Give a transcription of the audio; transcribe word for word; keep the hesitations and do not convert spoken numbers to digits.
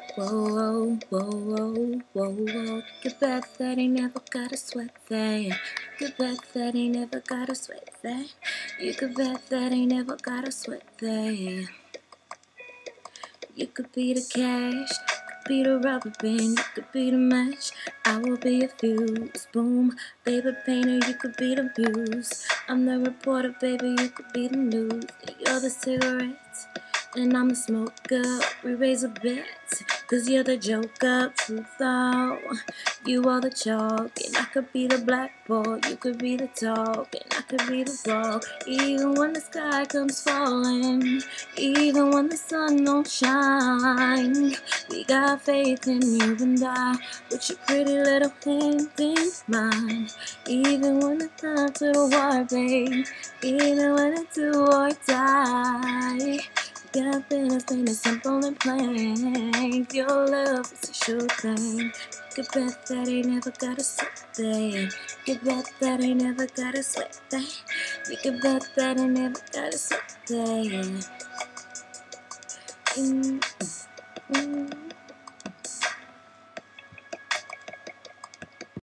Whoa, whoa, whoa, whoa, whoa. You bet that ain't never gotta sweat that. You could bet that ain't never gotta sweat that. You could bet that ain't never gotta sweat that. You could be the cash, could be the rubber band, you could be the match. I will be a fuse, boom, baby painter, you could be the muse. I'm the reporter, baby, you could be the news. You're the cigarettes, and I'm a smoker. We raise a bet, cause you're the joker. Truth out, you are the chalk, and I could be the blackboard. You could be the talk, and I could be the wall. Even when the sky comes falling, even when the sun don't shine, we got faith in you and I, with your pretty little hand in mine. Even when it's time to the war, babe, even when it's do or die, we got things plain and simple and plain. Your love is a sure thing. You could bet that ain't never gotta sweat that. You could bet that ain't never gotta sweat that. You could bet that ain't never gotta sweat that. Mm, mm, mm.